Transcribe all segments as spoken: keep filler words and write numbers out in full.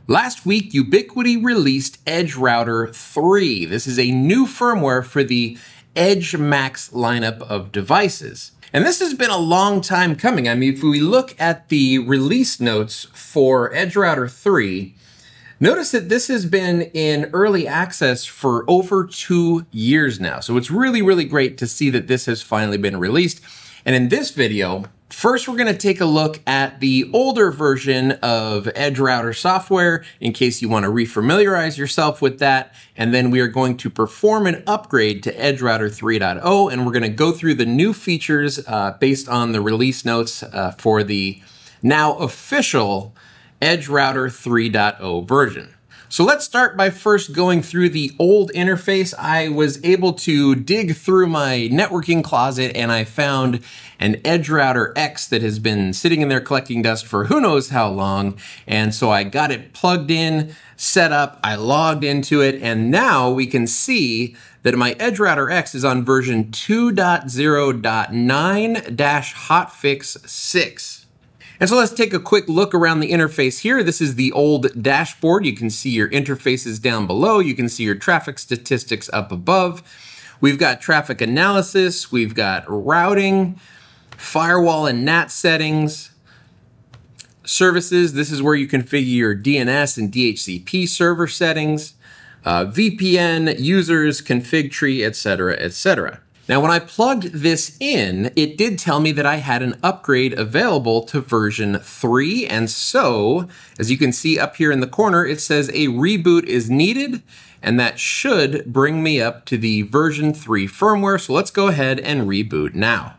Last week, Ubiquiti released EdgeRouter three. This is a new firmware for the EdgeMax lineup of devices. And this has been a long time coming. I mean, if we look at the release notes for EdgeRouter three, notice that this has been in early access for over two years now. So it's really, really great to see that this has finally been released. And in this video, first we're going to take a look at the older version of EdgeRouter software in case you want to refamiliarize yourself with that. And then we are going to perform an upgrade to EdgeRouter three point oh, and we're going to go through the new features uh, based on the release notes uh, for the now official EdgeRouter three point oh version. So let's start by first going through the old interface. I was able to dig through my networking closet and I found an EdgeRouter X that has been sitting in there collecting dust for who knows how long. And so I got it plugged in, set up, I logged into it, and now we can see that my EdgeRouter X is on version two point oh point nine hotfix six. And so let's take a quick look around the interface here. This is the old dashboard. You can see your interfaces down below. You can see your traffic statistics up above. We've got traffic analysis. We've got routing, firewall and N A T settings, services. This is where you configure your D N S and D H C P server settings, uh, V P N, users, config tree, et cetera, et cetera. Now, when I plugged this in, it did tell me that I had an upgrade available to version three. And so, as you can see up here in the corner, it says a reboot is needed, and that should bring me up to the version three firmware. So let's go ahead and reboot now.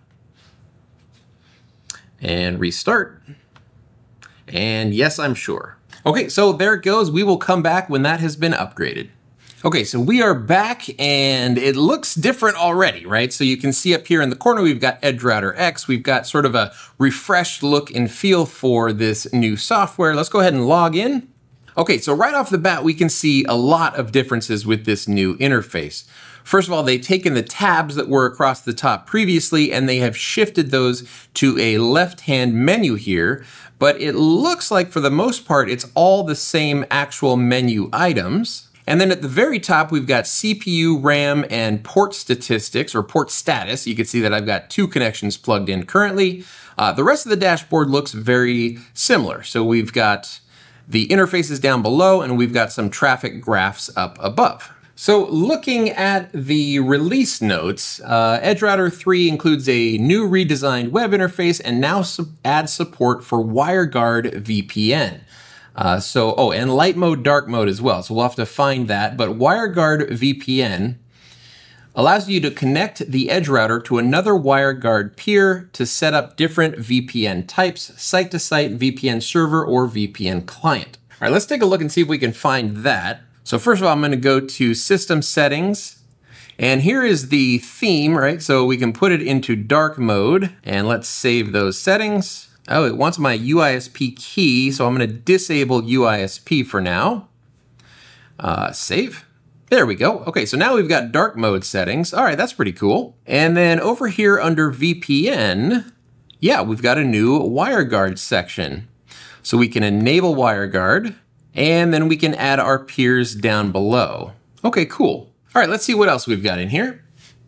And restart. And yes, I'm sure. Okay, so there it goes. We will come back when that has been upgraded. Okay, so we are back and it looks different already, right? So you can see up here in the corner, we've got EdgeRouter X. We've got sort of a refreshed look and feel for this new software. Let's go ahead and log in. Okay, so right off the bat, we can see a lot of differences with this new interface. First of all, they've taken the tabs that were across the top previously and they have shifted those to a left-hand menu here. But it looks like for the most part, it's all the same actual menu items. And then at the very top, we've got C P U, RAM, and port statistics, or port status. You can see that I've got two connections plugged in currently. Uh, the rest of the dashboard looks very similar. So we've got the interfaces down below, and we've got some traffic graphs up above. So looking at the release notes, uh, EdgeRouter three includes a new redesigned web interface and now adds support for WireGuard V P N. Uh, so, oh, and light mode, dark mode as well. So we'll have to find that. But WireGuard V P N allows you to connect the EdgeRouter to another WireGuard peer to set up different V P N types, site-to-site V P N server or V P N client. All right, let's take a look and see if we can find that. So first of all, I'm going to go to System Settings. And here is the theme, right? So we can put it into dark mode. And let's save those settings. Oh, it wants my U I S P key, so I'm going to disable U I S P for now. Uh, save. There we go. Okay, so now we've got dark mode settings. All right, that's pretty cool. And then over here under V P N, yeah, we've got a new WireGuard section. So we can enable WireGuard, and then we can add our peers down below. Okay, cool. All right, let's see what else we've got in here.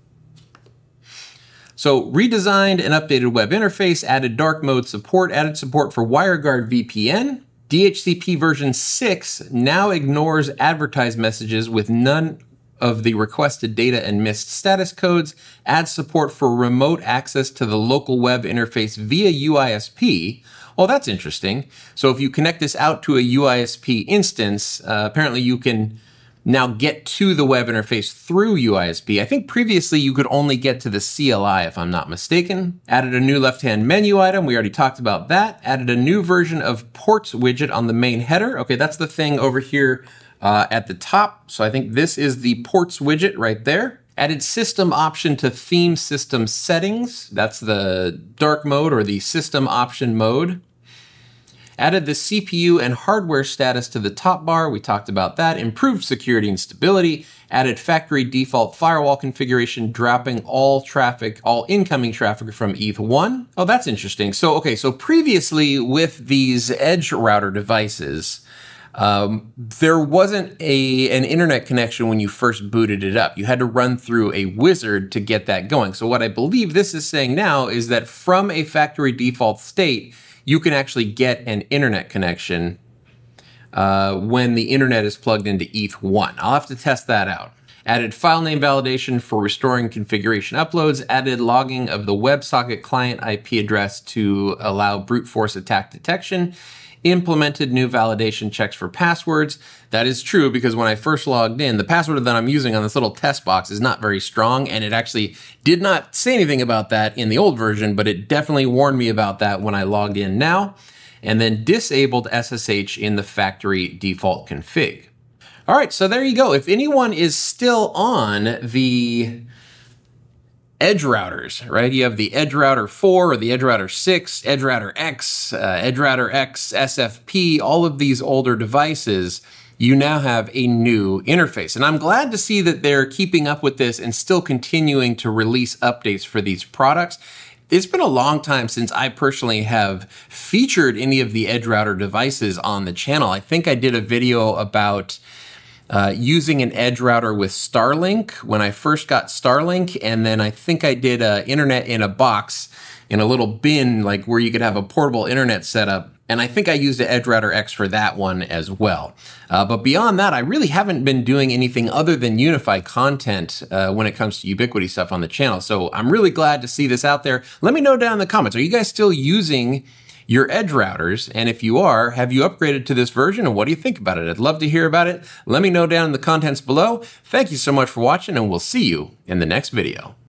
So redesigned and updated web interface, added dark mode support, added support for WireGuard V P N. D H C P version six now ignores advertised messages with none of the requested data and missed status codes, adds support for remote access to the local web interface via U I S P. Oh, that's interesting. So if you connect this out to a U I S P instance, uh, apparently you can now get to the web interface through U I S P. I think previously you could only get to the C L I if I'm not mistaken. Added a new left-hand menu item. We already talked about that. Added a new version of ports widget on the main header. Okay, that's the thing over here uh, at the top. So I think this is the ports widget right there. Added system option to theme system settings. That's the dark mode or the system option mode. Added the C P U and hardware status to the top bar. We talked about that. Improved security and stability. Added factory default firewall configuration, dropping all traffic, all incoming traffic from E T H one. Oh, that's interesting. So, okay, so previously with these EdgeRouter devices, Um, there wasn't a an internet connection when you first booted it up. You had to run through a wizard to get that going. So what I believe this is saying now is that from a factory default state, you can actually get an internet connection uh, when the internet is plugged into E T H one. I'll have to test that out. Added file name validation for restoring configuration uploads, added logging of the WebSocket client I P address to allow brute force attack detection, implemented new validation checks for passwords. That is true because when I first logged in, the password that I'm using on this little test box is not very strong, and it actually did not say anything about that in the old version, but it definitely warned me about that when I logged in now. And then disabled S S H in the factory default config. All right, so there you go. If anyone is still on the Edge routers, right? You have the EdgeRouter four or the EdgeRouter six, EdgeRouter X, uh, EdgeRouter X, S F P, all of these older devices, you now have a new interface. And I'm glad to see that they're keeping up with this and still continuing to release updates for these products. It's been a long time since I personally have featured any of the EdgeRouter devices on the channel. I think I did a video about Uh, using an Edge router with Starlink when I first got Starlink, and then I think I did uh, internet in a box in a little bin, like where you could have a portable internet setup, and I think I used an EdgeRouter X for that one as well. Uh, but beyond that, I really haven't been doing anything other than unify content uh, when it comes to Ubiquiti stuff on the channel, so I'm really glad to see this out there. Let me know down in the comments, are you guys still using your Edge routers? And if you are, have you upgraded to this version, and what do you think about it? I'd love to hear about it. Let me know down in the comments below. Thank you so much for watching, and we'll see you in the next video.